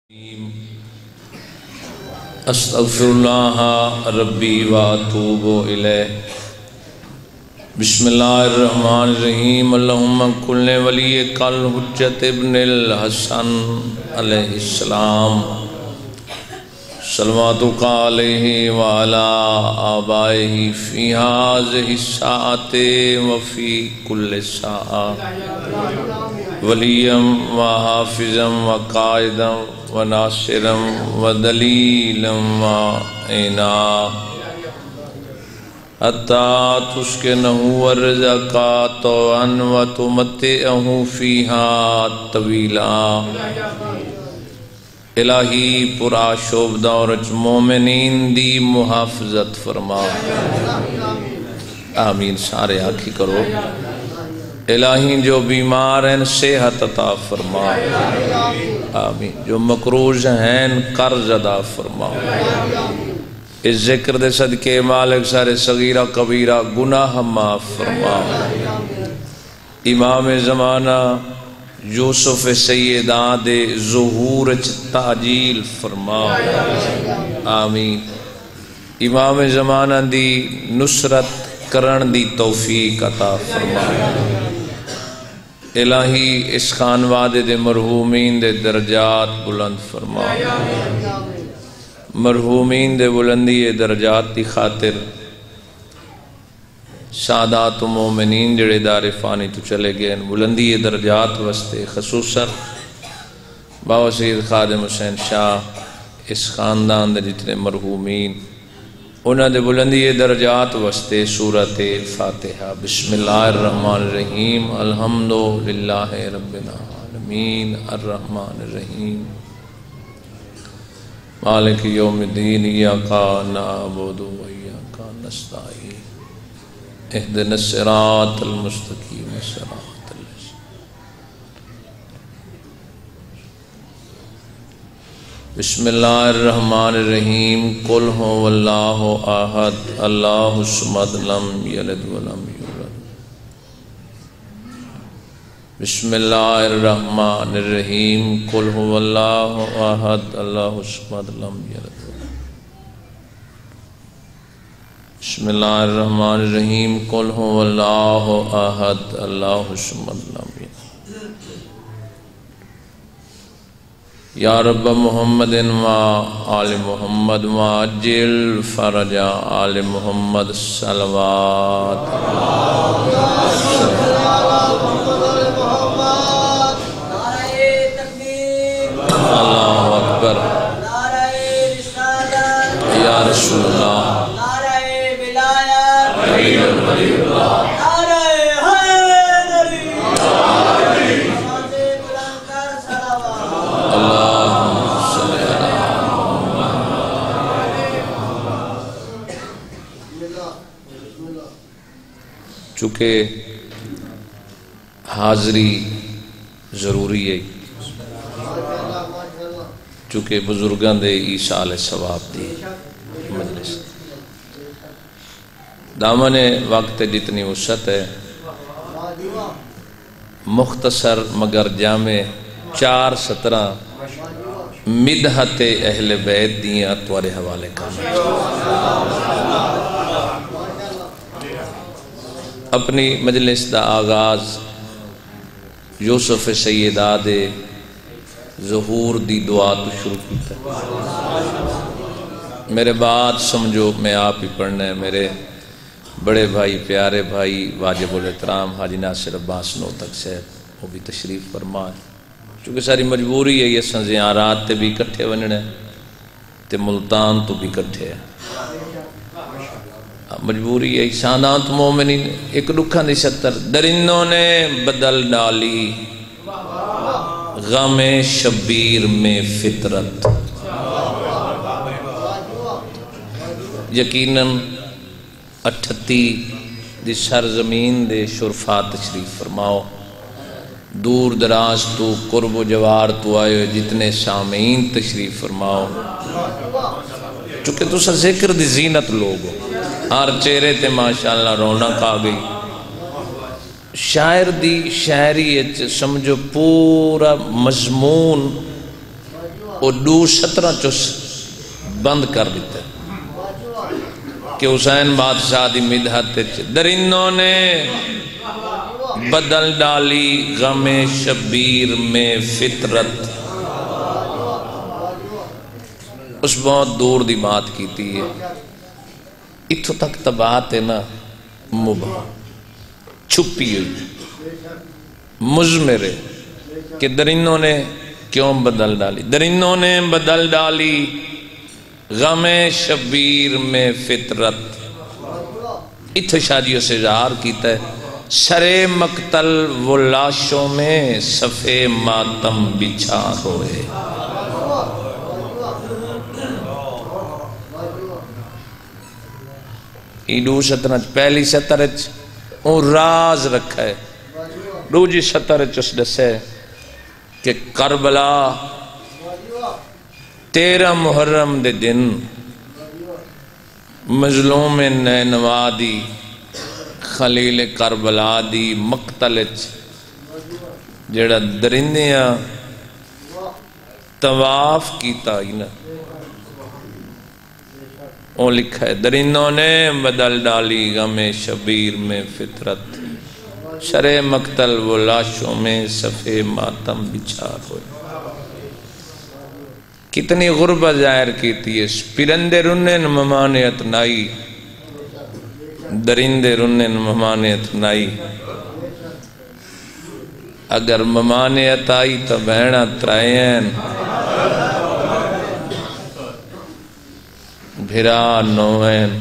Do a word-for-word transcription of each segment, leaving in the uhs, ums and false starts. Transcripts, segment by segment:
استغفراللہ ربی و اتوب الیہ۔ بسم اللہ الرحمن الرحیم۔ اللہم کل ولی کل حجت ابن الحسن علیہ السلام، صلواتک علیہ وعلا آبائہ فی ہذہ الساعۃ وفی کل ساعۃ، ولیم و حافظم و قائدم و ناصرم و دلیلم و عینا، حتی تسکنہ ورزقا طوعا و تمتعہ فیہا طویلا۔ الہی پورا شوب دورج مومنین دی محافظت فرما، آمین۔ سارے آکھی کرو، الہی جو بیمار ہیں صحت عطا فرما، آمین۔ جو مقروض ہیں قرض ادا فرما، اس ذکر دے صدقے مالک سارے صغیرہ کبیرہ گناہ معاف فرما۔ امام زمانہ یوسف سیدہ دے ظہور تعجیل فرما، آمین۔ امام زمانہ دی نصرت کرن دی توفیق عطا فرما۔ الہی اس خانوادے دے مرحومین دے درجات بلند فرما، مرحومین دے بلندی درجات دی خاطر سادات و مومنین جڑے دار فانی تو چلے گئے بلندی درجات وستے، خصوصاً بابا سید خادم حسین شاہ اس خاندان دے جتنے مرحومین انہاں دے بلندی درجات وستے سورۃ فاتحہ۔ بسم اللہ الرحمن الرحیم۔ الحمدللہ رب العالمین الرحمن الرحیم مالک یوم الدین، ایاک نعبد و ایاک نستعین، اہدنا الصراط المستقیم صراط الذین۔ بسم اللہ الرحمن الرحیم۔ قل هو اللہ احد اللہ الصمد لم یلد ولم یولد۔ بسم اللہ الرحمن الرحیم۔ قل هو اللہ احد اللہ الصمد لم یلد۔ بسم اللہ الرحمن الرحیم۔ قل هو اللہ احد اللہ الصمد لم یلد۔ یا رب محمد و آل محمد وعجل فرج آل محمد صلوات۔ اللہ اکبر، یا رسول اللہ، چونکہ حاضری ضروری ہے، چونکہ بزرگان دے ایصال ثواب دی مجلس دامن وقت جتنی وسعت ہے، مختصر مگر جامع چار سترہ مدحت اہل بیت دیاں توارے حوالے کرنا۔ اپنی مجلس دا آغاز یوسف سیدہ دے ظہور دی دعا تو شروع کیتا۔ میرے بات سمجھو، میں آپ ہی پڑھنا ہے۔ میرے بڑے بھائی پیارے بھائی واجب الاحترام حاجی ناصر عباس نوتک صاحب وہ بھی تشریف فرما ہے، چونکہ ساری مجبوری ہے، یہ سنزیارات تے بھی کٹھے وننے تے ملتان تو بھی کٹھے ہے، مجبوری ہے۔ سادات مومنین ایک رکھا دی ستر درندوں نے بدل ڈالی غم شبیر میں فطرت، یقیناً اٹھتی دی سرزمین دے شرفا تشریف فرماؤ، دور دراز تو قرب و جوار تو آئے جتنے سامعین تشریف فرماؤ، چونکہ تو سا ذکر دی زینت لوگ ہو، ہر چہرے تے ماشاءاللہ رونق آ گئی۔ شاعر دی شاعری سمجھو پورا مضمون وہ دو سترہ چس بند کر دیتے کہ حسین بادشاہ دی مدحت درندوں نے بدل ڈالی غم شبیر میں فطرت. اس بہت دور دی بات کیتی ہے. اتھو تک تباہت ہے نا مباح چھپی ہوئی مضمرے کہ درندوں نے کیوں بدل ڈالی. درندوں نے بدل ڈالی غم شبیر میں فطرت. اتھو شادیوں سے اظہار کیتا ہے سرے مقتل وہ لاشوں میں صفے ماتم بچھا ہوئے. ایڈو شطرنج پہلی شطرنج اون راز رکھا ہے. دوجی شطرنج اس دسے کہ کربلا تیرہ محرم دے دن مظلوم نینوا دی خلیل کربلا دی مقتلچ جڑا درندیاں طواف کیتا ہی نا وہ لکھا ہے درندوں نے بدل ڈالی غم شبیر میں فطرت شرع مقتل وہ لاشوں میں صفے ماتم بچھا ہوئے. کتنی غربت ظاہر کیتی ہے. پرندے رنن ممانعت نائی درندے رنن ممانعت نائی. اگر ممانعت آئی تو بہنا ترائین بھرا نوین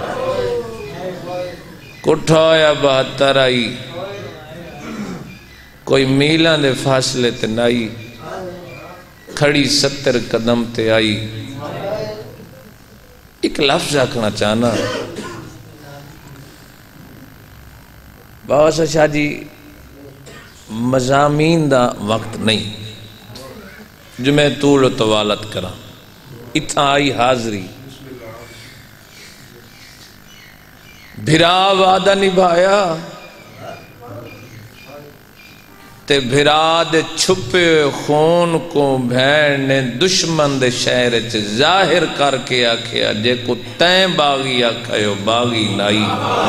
کٹھا یا بہتر آئی کوئی میلان دے فاصلے تے نائی کھڑی ستر قدم تے آئی. ایک لفظ آکھنا چاہنا بابا سا شاہ جی مضامین دا وقت نہیں جو میں طول و طوالت کرا اتھا آئی حاضری بھرا وعدہ نبھایا تے بھرا دے چھپے خون کو بھین نے دشمن دے شہر چ ظاہر کر کے آکھیا جے کو تین باغی آکھایو باغی نائی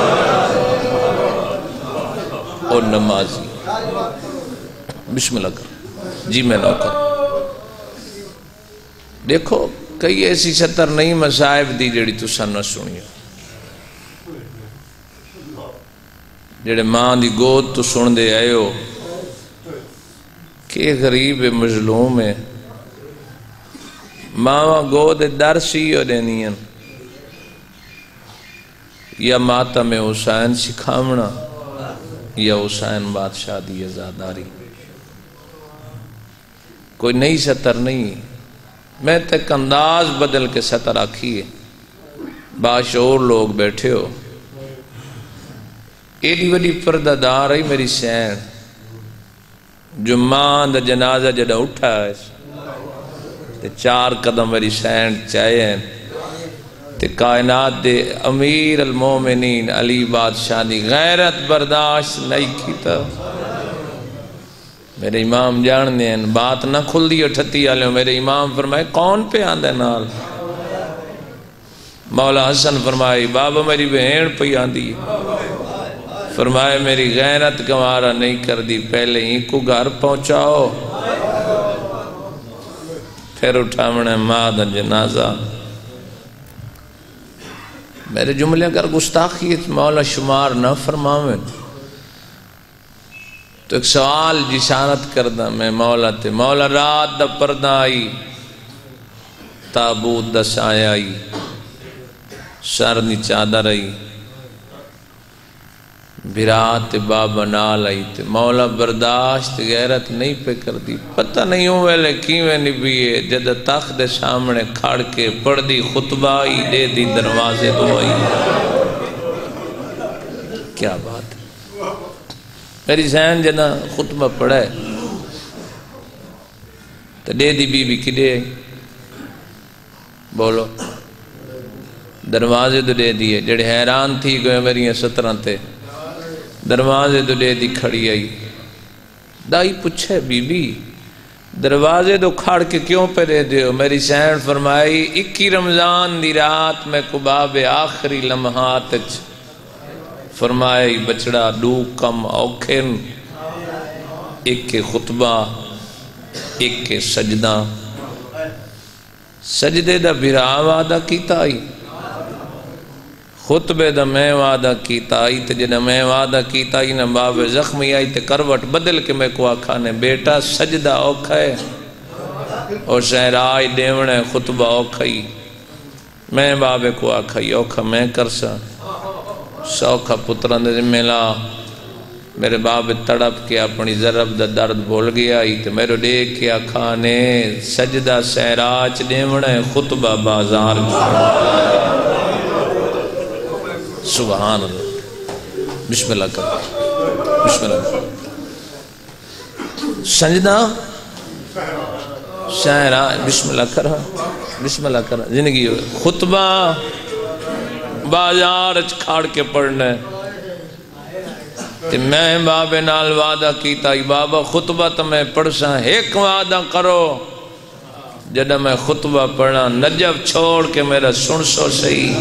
اور نمازی. بسم اللہ کر جی میں نہ کر. دیکھو کئی ایسی شطر نہیں مصائب دی جڑی تساں نہ سنی جڑے ماں دی گود تو سن دے آئے ہو کہ غریب مظلوم ہے ماں گود در سی ہو دینین یا ماتم حسین سکھامنا یا حسین بادشاہ دی ازاداری. کوئی نئی سطر نہیں. میں تک انداز بدل کے سطر آکھی ہے. باشعور لوگ بیٹھے ہو ایڈی وڈی پردہ دار ہے میری سین جو ماں دا جنازہ جڑا اٹھا ہے تے چار قدم میری سین چاہے ہیں تے کائنات دے امیر المومنین علی بادشاہ دی غیرت برداشت نہیں کیتا. میرے امام جاننے ہیں بات نہ کھل دی اٹھتی آلے ہو. میرے امام فرمائے کون پہ آندے نال. مولا حسن فرمائے بابا میری بہن پہ آندی. فرمائے میری غیرت گوارا نہیں کر دی پہلے ہی کو گھر پہنچاؤ پھر اٹھامنے ماں دا جنازہ. میرے جملے اگر گستاخی مولا شمار نہ فرماویں تو ایک سوال جشانت کردہ میں مولا تے مولا رات دا پردہ آئی تابوت دا سایہ آئی سرنی چادر آئی بھرات بابا نال آئی تے مولا برداشت غیرت نہیں پہ کر دی. پتہ نہیں ہوں ویلے کیویں نبیے جد تخت دے سامنے کھڑ کے پڑھ دی خطبہ آئی دے دی دروازے تو آئی. کیا بات ہے. میری ذہن جنا خطبہ پڑھا ہے تو دے دی بی بی کدے آئی بولو دروازے تو دے دیئے جڑے حیران تھی گئے میری سترہ تے دروازے تو دے دی کھڑی آئی. دائی پوچھے بی بی دروازے تو کھاڑ کے کیوں پہ دے دیو؟ میری سین فرمائی اکی رمضان دی رات میں قباب آخری لمحات فرمائی بچڑا دو کم اوکھن، ایک کے خطبہ ایک کے سجدہ، سجدے دا بھرا وعدہ کیتا آئی، خطبے دا میں وعدہ کیتا آئی، تے جنہ میں وعدہ کیتا آئی نہ باب زخمی آئی تے کروٹ بدل کے میں کو آکھانے بیٹا سجدہ اوکھا ہے اور شہرائی دیونے خطبہ اوکھائی، میں باب کو آکھائی اوکھا میں کرسا سوکھا پتران دے ملا، میرے باب تڑپ کے اپنی ضرب دا درد بھول گیا ہی تو میرے دیکھ کے آکھانے سجدہ سہراچ دیونے خطبہ بازار سبحان اللہ، بسم اللہ کر بسم اللہ سجدہ سہراچ بسم اللہ کر بسم اللہ کر زندگی خطبہ بازار کھاڑ کے پڑھنے تے میں بابے نال وعدہ کیتا ہی بابا خطبہ تو میں پڑھسا ایک وعدہ کرو جدہ میں خطبہ پڑھا نجف چھوڑ کے میرا سن سو صحیح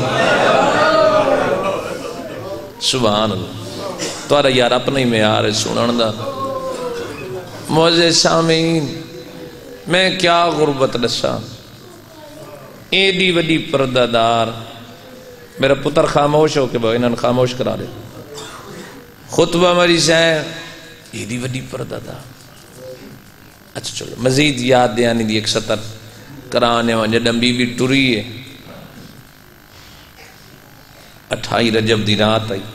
سبحان اللہ توارا یار اپنے ہی میں آ رہے سنن دا موزے سامین میں کیا غربت دسا ایڈی وڈی پردہ دار میرا پتر خاموش ہو کے بھائی انہوں نے خاموش کرا دے خطبہ مری سین ایڈی وڈی پردہ دار اچھا چلو مزید یاد دیانی دی ایک سطر کرانے وہاں جدم بی بی ٹوری ہے اٹھائی رجب دی رات آئی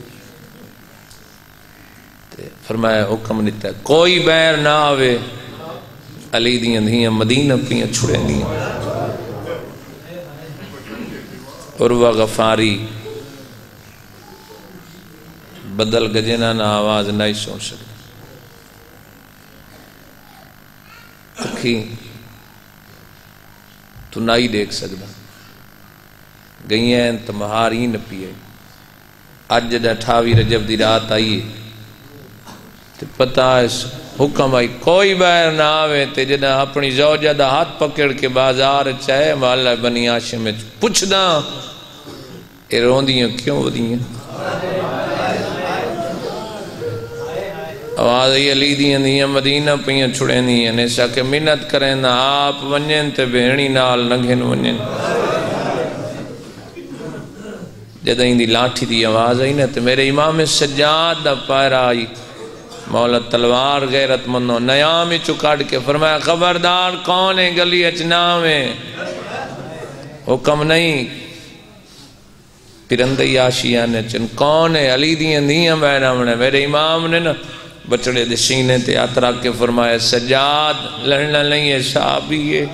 فرمایا حکم نیتا ہے کوئی بیر نہ آوے علی دیاں دیاں مدینہ پیاں چھڑے دیاں عروہ غفاری بدل گجنہ نہ آواز نہیں سن سکتا اکھی تو نہیں دیکھ سکتا گئی ہیں تو مہاری نہ پیئے آج جدہ اٹھاوی رجب دی رات آئی تو پتہ ہے حکم آئی کوئی باہر نہ آوے تے جدہ اپنی زوجہ دا ہاتھ پکڑ کے بازار چاہے مولا بنی ہاشم میں پوچھ دا اے روندیاں کیوں ودیاں آواز آئی علی دیاں دیاں مدینہ پیاں چھڑیں دیاں نیسا کہ منت کریں نا آپ ونجن تے بہنی نال نگھن ونجن جدہ ہی دی لاٹھی دی آواز آئی نا تے میرے امام سجاد دا پائرہ آئی مولا تلوار غیرت منو نیامی چکاڑ کے فرمایا خبردار کون ہے گلی اچناویں حکم نہیں پرندی آشیانے چن کون ہے علی دیاں دیاں بہنامنے میرے امام نے نا بچڑے دے سینے تے آترا کے فرمایا سجاد لڑنا نہیں ہے صحابی ہے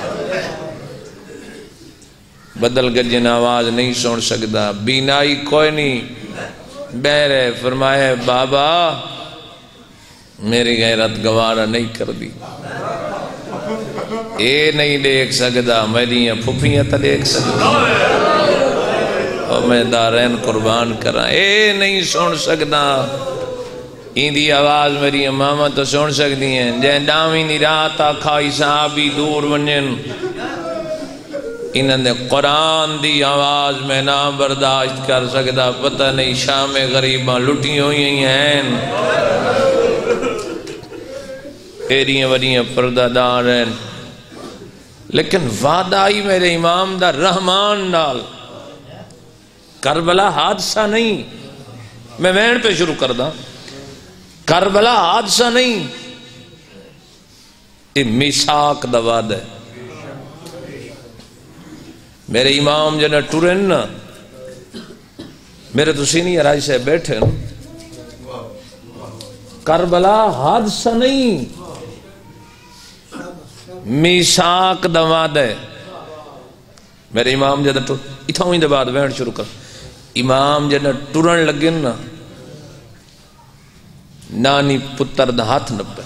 بدل گجن آواز نہیں سن سکتا بینائی کوئی نہیں بہرے فرمایا بابا میری غیرت گوارہ نہیں کر دی اے نہیں دیکھ سکتا میری پھپیاں تا دیکھ سکتا اور میں دارین قربان کرا اے نہیں سن سکتا این دی آواز میری ماما تو سن سکتی ہیں جہاں ڈاویں دی رات آکھائی صحابی دور ونجن انہوں نے قرآن دی آواز میں نہ برداشت کر سکتا پتہ نہیں شام غریباں لٹی ہوئی ہیں ایریاں وریاں پردہ دار ہیں لیکن وعدہ آئی میرے امام دا رحمان نال کربلا حادثہ نہیں میں وین پہ شروع کر دا کربلا حادثہ نہیں یہ میثاق دا وعدہ ہے میرے امام جنہ ٹورن نا میرے تو سینی راج سے بیٹھے نا کربلا حادثہ نہیں میثاق دا وعدہ ہے میرے امام جنہ ٹورن اتھا ہوئی دے بعد وین شروع کر امام جنہ ٹورن لگن نا نانی پتر دا ہاتھ نپے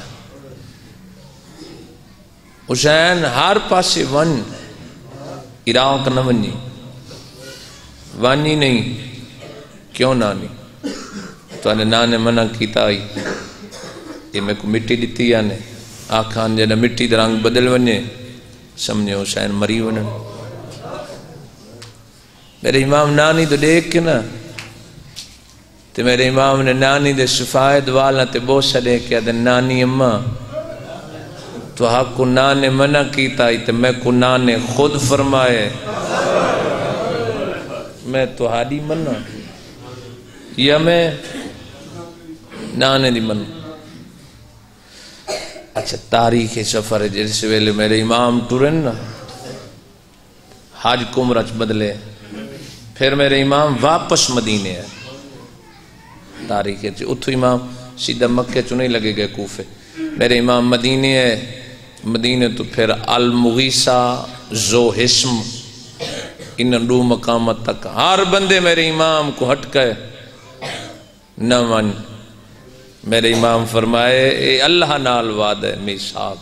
حسین ہر پاسے ون عراق نہ ونی وانی نہیں کیوں نانی تو انہیں نانے منع کیتا آئی یہ میں کو مٹی دیتی آنے آکھان جنہ مٹی دا رنگ بدل ونے سمجھے حسین مری ونن میرے امام نانی تو دیکھ کے نا تو میرے امام نے نانی دے شفاعت والا تے بوسا دے کیا دے نانی اماں تو حق کو نانے منع کیتا ہی تو میں کو نانے خود فرمائے میں تو ہادی منع یا میں نانے دی منع اچھا تاریخ سفر ہے جس ویلے میرے امام ٹورن نا حاج کمرچ بدلے پھر میرے امام واپس مدینے ہے تاریخ ہے اتھو امام سیدھا مکہ چو نہیں لگے گئے کوفے میرے امام مدینے ہے مدینے تو پھر المغیثہ ذو حسم ان دو مقامت تک ہر بندے میرے امام کو ہٹ گئے نہ من میرے امام فرمائے اے اللہ نال وعد ہے میثاق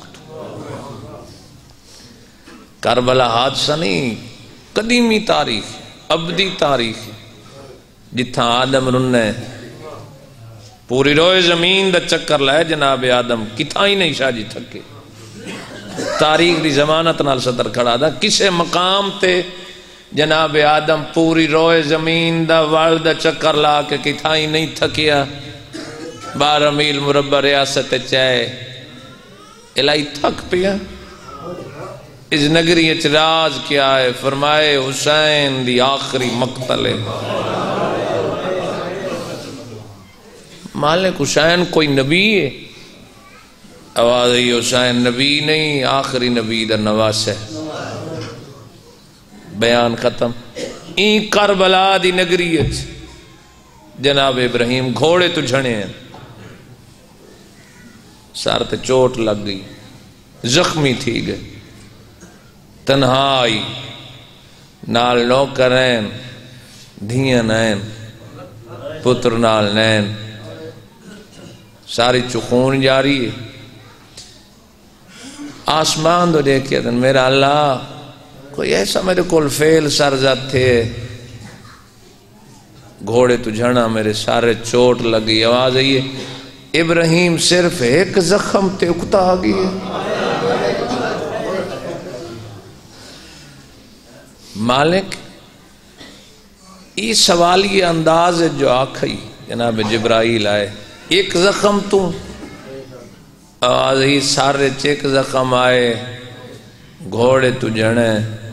کربلا حادثہ نہیں قدیمی تاریخ ابدی تاریخ جتھاں آدم رننے پوری روئے زمین دا چکر لائے جناب آدم کتھاں ہی نہیں شاہ جی تھکے تاریخ دی زمانت نال صدر کھڑا دا کسے مقام تے جناب آدم پوری روئے زمین دا وال دا چکر لا کے کتھاں ہی نہیں تھکیا بارہ میل مربع ریاست چاہے الہی تھک پیا اس نگری اچ راز کیا ہے فرمائے حسین دی آخری مقتل ہے مالک حسین کوئی نبی ہے آواز ہے حسین نبی نہیں آخری نبی دا نواس ہے بیان ختم این کربلا دی نگری اچ جناب ابراہیم گھوڑے تو جھنے ہیں سار تے چوٹ لگ گئی زخمی تھی گئے تنہائی نال نوکرین دھیاں نین پتر نال نین ساری چخون جاری ہے آسمان دو دیکھیا تن میرا اللہ کوئی ایسا میرے کول فیل سرزد تھے گھوڑے تو جھنا میرے سارے چوٹ لگی آواز آئیے ابراہیم صرف ایک زخم تے اکتا آگئی مالک ای سوالی انداز جو آکھئی جناب جبرائیل آئے ایک زخم تو آواز ہی سارے چیک زخم آئے گھوڑے تو جھنے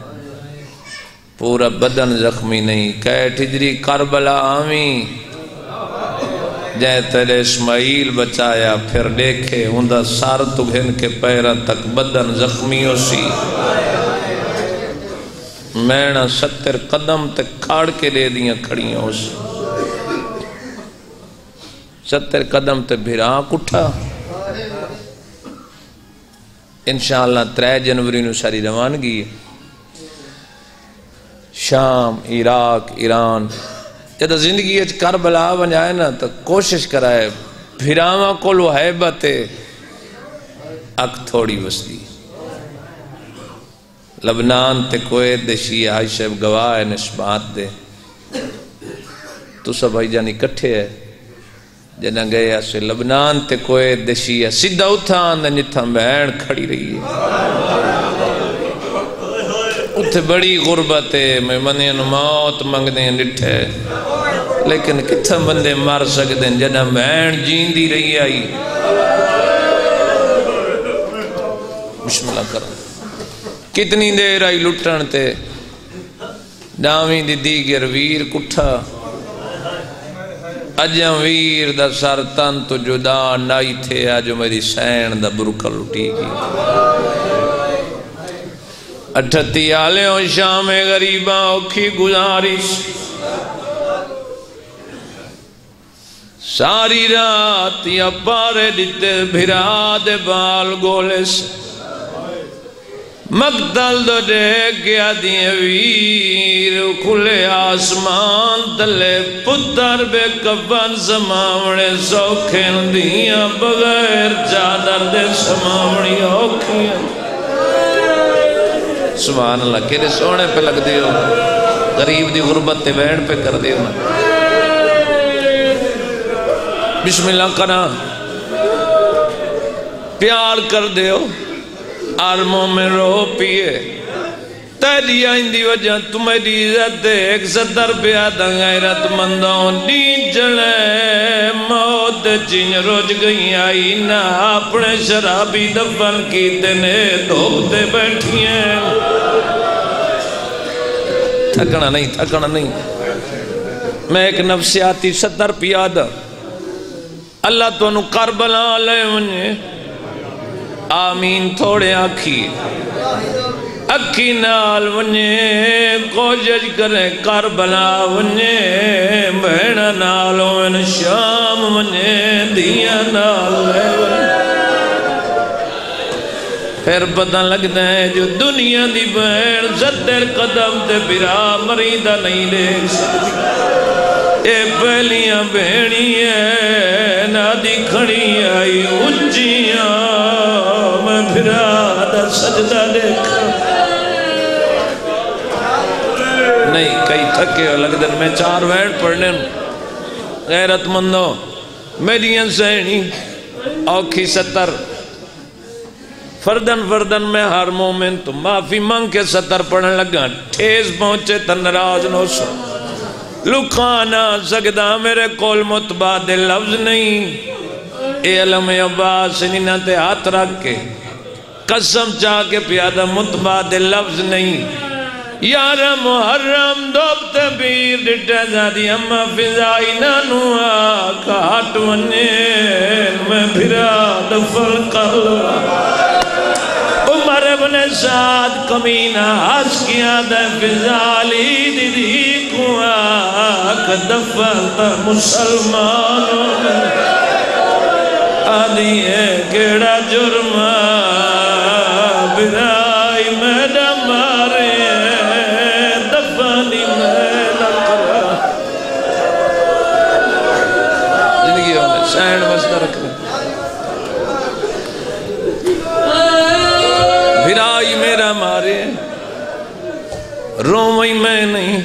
پورا بدن زخمی نہیں کہے ٹھجری کربلا آمین جائے تیرے اسماعیل بچایا پھر دیکھے ہندہ سار تو گھن کے پیرہ تک بدن زخمی ہو سی مینا ستر قدم تک کھاڑ کے دے دیا کھڑیاں ہو سی ستر قدم تک بھیراک اٹھا انشاءاللہ ترے جنوری نو ساری روانگی شام عراق ایران جدہ زندگی اچھ کربلا بنجائے نا تو کوشش کرائے بھیراما کولو حیبت اک تھوڑی وستی لبنان تے کوئیت دے شیعہ آئی شیب گواہ ہے نسبات دے تو سب آئی جانی کٹھے ہے جنہ گئے اسے لبنان تے کوئیت دے شیعہ سدھا اتھان دے نتھا بہن کھڑی رہی ہے اتھے بڑی غربت ہے میں منین موت منگنے نٹھے لیکن کتھا بندے مار سکتے ہیں جنہ بہن جین دی رہی آئی بسم اللہ کرو کتنی دیر آئی لٹن تے ڈامی دی دیگر ویر کٹھا اجم ویر دا سر تن تو جدا نائی تھے آجو میری سین دا برکہ لٹی گی اٹھتی آلیوں شام غریباں اوکھی گزارش ساری رات یا پارے دیتے بھرا دے بال گولے سے مقتل دو دیکھ گیا دیئے ویر کھلے آسمان تلے پتر بے کفن سماوڑے سوکھیں دیاں بغیر چادر دے سماوڑی اوکھیں سبحان اللہ کہنے سونے پہ لگ دیو غریب دی غربت تے بین پہ کر دیو بسم اللہ کرنا پیار کر دیو عالموں میں رو پیے تیری آئندی وجہ تمہاری عزت ایک ستر پیادہ غیرت مندوں دین جڑے موت چین روج گئی آئی نہ اپنے شرابی دفن کی دینے دھوپتے بیٹھی ہیں تھکنا نہیں تھکنا نہیں میں ایک نفسیاتی ستر پیادہ اللہ تو انہوں کربلا لے ونجے آمین تھوڑے آکھی اکھی نال ونجے کوشش کرے کربلا ونجے بہنا نالوں ان شام ونجے دیا نال لے ونجے پھر پتہ لگتا ہے جو دنیا دی بہن ستر قدم تے برا مریدہ نہیں دیکھ سکتی اے پہلیاں بہنی ہے نادی کھڑی آئی اچھیاں میں بھرا دا سجدہ دیکھا نہیں کئی تھکے ہو لگ در میں چار ویڈ پڑھنے غیرت مندوں میریاں سہنی اوکھی ستر فردن فردن میں ہر مومن تو معافی مانگ کے ستر پڑھنے لگا ٹھیس پہنچے تنراز نو سو لکھانا سکتا میرے کول متبادل لفظ نہیں اے علم عباس نینا تے ہاتھ رکھ کے قسم چاہ کے پیادہ متبادل لفظ نہیں یار محرم دوب تبیر ڈٹا زادی اما فضائی نانو آکا ہٹ ونین میں بھرا دفل کر لوا عمر ابن سعد کمینہ ہس کیا دے فضالی دی دی کو آکا دفل تا مسلمانوں میں آدھی ہے کیڑا جرمہ برائی میں ڈمارے دفانی میں لکرہ زندگی ہونے سینڈ بستا رکھنے برائی میرا مارے رومئی میں نہیں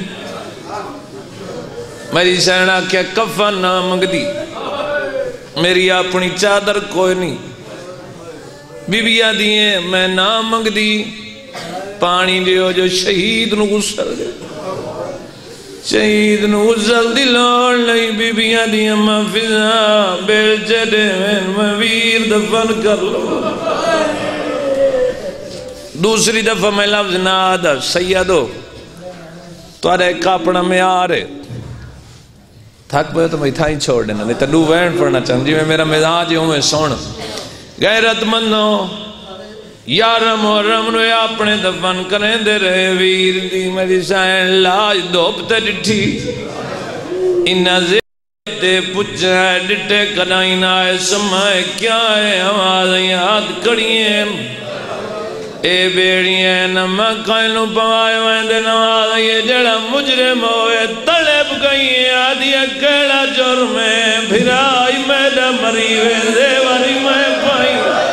میری سینڈا کیا کفن نہ مگدی میری اپنی چادر کوئی نہیں بی بیاں دیئے میں نہ مگ دی پانی دیو جو شہید نو غسل دے شہید نو غسل دی لوڑ نہیں بی بیاں دیئے میں فضا بیل چڑے میں ویر دفن کر لو دوسری دفعہ میں لفظ نہ آدھا سیدو توارے کاپڑا میں آ رہے تھک پہ تو میں تھا ہی چھوڑ دینا نہیں تو دو وین پڑھنا چاہوں جی میں میرا مزاج ہوں میں سونا غیرت مندوں یارم و رمنو یا اپنے دفن کریں دے رہے ویر دی میری سائن لاج دوپتے ڈٹھی انہا زیادے پچھا ہے ڈٹے کنائن آئے سمائے کیا ہے آواز یاد کڑیے اے بیڑیے نمہ قائلوں پوائے ویندے نواز یہ جڑا مجرم ہوئے طلب گئی آدھی اکیڑا جرمے بھرائی میڈا مریوے زیواری میں پائی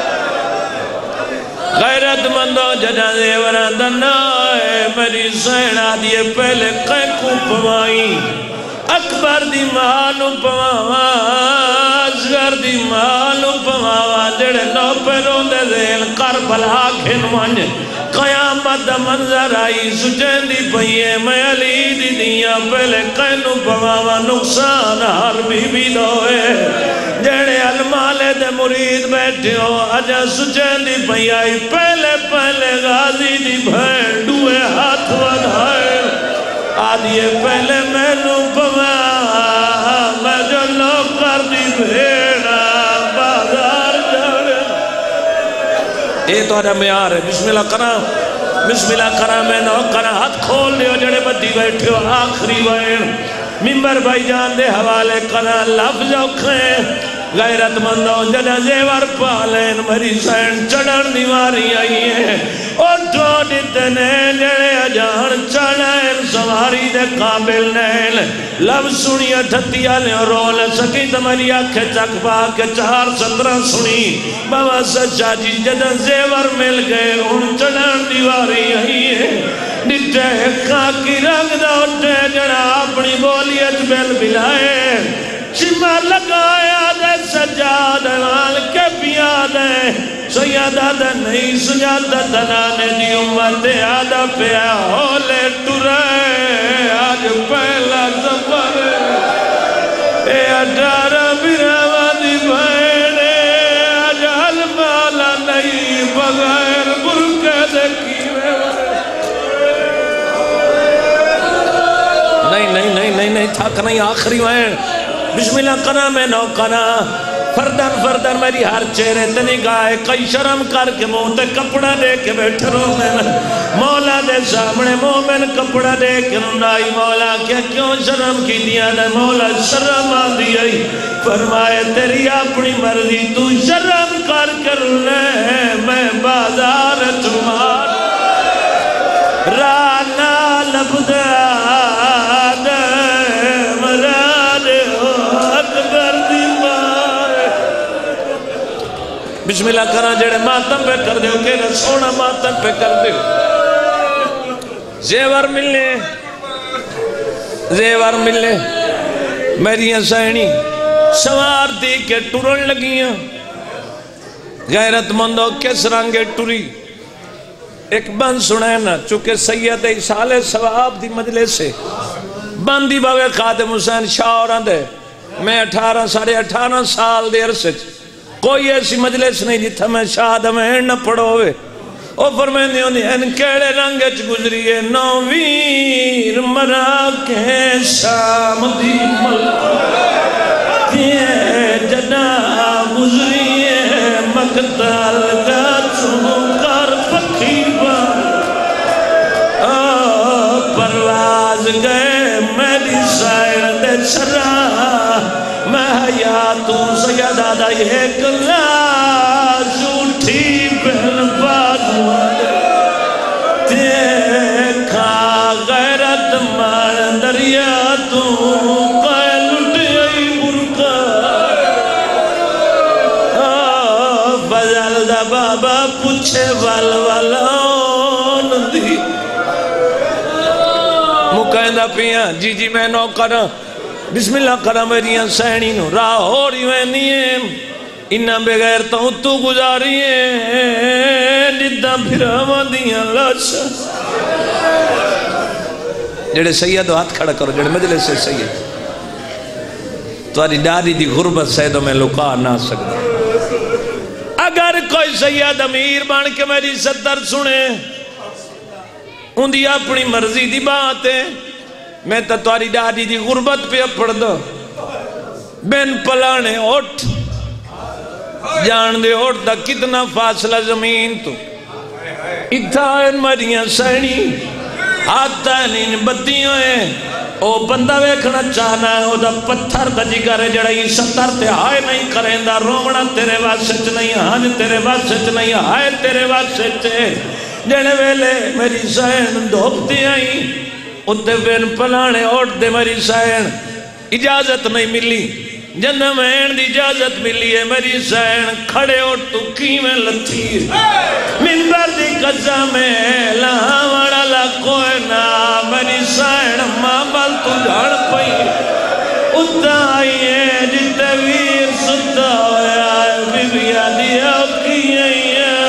غیرت مندوں جڑا زیوران دنائے میری سین آدھی پہلے قیقوں پوائی اکبر دی مالوں پواوا اصغر دی مالوں پواوا جڑے نو پیروں دے ذیل کربلا کھن ونج قیامت منظر آئی سجین دی پئیے میں علی دی دیا پہلے قینوں پواوا نقصان ہر بی بی دوئے جڑے المالے دے مرید بیٹھے ہو اجا سجین دی پئی آئی پہلے پہلے غازی دی بھین ڈوئے ہاتھ ودھائے آدھیے پہلے میں نو پوا میں جو لوگ کر دی بھیڑا بازار جڑے اے تو آجا میں آ رہے بسم اللہ کرا بسم اللہ کرا میں نو کرا ہاتھ کھول دیو جڑے بدی بیٹھے ہو آخری وین ممبر بھائی جان دے حوالے کرا لفظ اوکھیں غیرت مندوں جڑا زیور پالین میری سین چڑھن دیواری آئی ہے اور تو دیتنے جڑے اجان چڑھائن سواری دے قابل نیل لب سنی اٹھتی آلے اور رول سکی تمہاری آنکھیں چک پا کے چار سترہ سنی بابا سچا جی جڑا زیور مل گئے ان چڑھن دیواری آئی ہے نٹے خاکی رنگ دا اٹھے جڑا اپنی بولیت بیل بلائے چمہ لگایا دے سجا پیاد ہے مال کے پیاد ہے سیدہ دا نہیں سجادہ دنانے دی امت آدھا پیا ہولے ٹرے آج پہلا سفر اے اٹھارہ براوہ دی بھیڑے آج حل مالا نہیں بغیر برکے دیکھی نہیں نہیں نہیں نہیں نہیں تھاک نہیں آخری وین بسم اللہ کنا میں نو کنا فردن فردن میری ہر چہرے تنی گائے کئی شرم کر کے موتے کپڑا دے کے بیٹھ رو میں مولا دے سامنے مومن کپڑا دے کے رنائی مولا کیا کیوں شرم کی دیا دے مولا شرم آن دیئی فرمائے تیری اپنی مرضی تو شرم کر کر لے میں بازار تمہار رانا لبدا بسم اللہ کرنا جڑے ماتم پہ کر دے کہ سونا ماتم پہ کر دے زیور ملنے زیور ملنے میری سینی سوار دی کے ٹرن لگیاں غیرت مندوں کس رنگے ٹری ایک بند سنے نا چونکہ سید عیسال ثواب دی مجلے سے بندی باوے خادم حسین شاہ اور اندے میں اٹھارہ ساڑھے اٹھارہ سال دیر سے کوئی ایسی مجلس نہیں جتھا میں شاہد میں نہ پڑھو ہوئے او فرمیندی ہونی ان کیڑے رنگچ گزریے نویر مرا کے شام دی ملک یہ جنا گزریے مقتل کا چمکر فقیبہ پرواز گئے میری سائر دے سرا میں حیاتوں سیدہ دا یہ کلا جھوٹی بہن بازوں دیکھا غیرت مان دریاتوں قائل اٹھئی برکا فضل دا بابا پوچھے وال والان دی مکہندہ پیاں جی جی میں نو کرا بسم اللہ کرا میری سینی نو راہ ہو رہی وینی ہے انہاں بغیر تو تو گزاری ہے جدہ پھر ہم دیاں لاشا جڑے سید ہاتھ کھڑا کرو جڑے مجلس سے سید تواری ڈاری دی غربت سیدوں میں لکا نہ سکتا اگر کوئی سید امیر بان کے میری صدر سنے ان دی اپنی مرضی دی بات ہے میں تا تواری ڈاڈی دی غربت پہ پڑھ دو بین پلانے اٹھ جان دے اٹھ دا کتنا فاصلہ زمین تو اتھائن مریاں سینی آتا ہے نین بدیوں ہیں او بندہ ویکھنا چاہنا ہے او دا پتھر دا جگر ہے جڑا یہ ستر تے ہائے نہیں کریں دا رومنا تیرے واسچ نہیں ہاں تیرے واسچ نہیں ہائے تیرے واسچ جنے ویلے میری سین دھوپتی آئی اتنے بین پلانے اوٹ دے میری سین اجازت نہیں ملی جنہ میں دی اجازت ملی ہے میری سین کھڑے اوٹ تو کی میں لتھی منبر دی قضا میں لہاں وڑا لکوئے نا میری سین ماں بل تو جھاڑ پئی اتنا آئیے جتے ویر ستا ہویا ہے بی بی آدیا کی آئی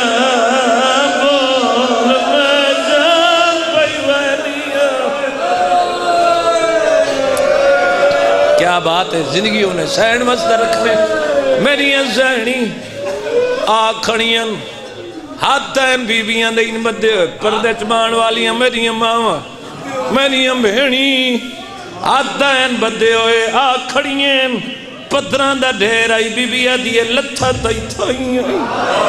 کیا بات ہے زندگیوں نے سین مستہ رکھنے میری زہنی آکھڑیاں ہاتھیں بیبیاں دے ان بدے پردے چمان والیاں میری ماما میری بہنی ہاتھیں بدے ہوئے آکھڑیاں پتران دا ڈھیر آئی بیبیاں دیئے لتھا تائی تھائی آئی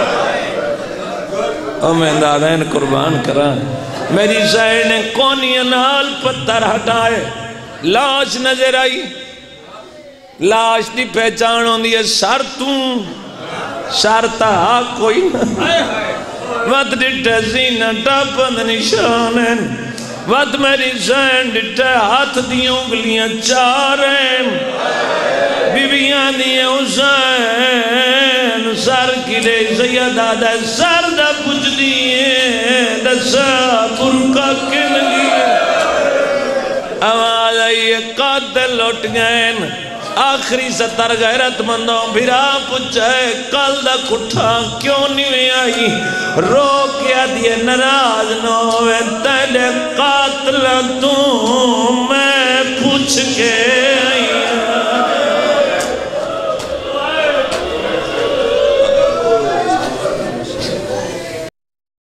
او میں دادین قربان کران میری زہنی کونی انال پتر ہٹائے لاش نظر آئی لاش دی پہچان ہوندی ہے سر توں سر تا کوئی نہ وقت ڈٹھے زینہ ٹاپند نشانیں وقت میری زین ڈٹھے ہاتھ دی انگلیاں چاریں بیبیاں دیئے حسین سر کی لے سیدہ دے سر دا پچھ دیئے دسا پرکا کن گئے آواز آئیے قاتل لوٹ گئے آخری ستر غیرت مندوں بھیرا پچھے کل دا کٹھا کیوں نہیں آئی رو کیا دیئے نراز نوے تیلے قاتل تو میں پوچھ کے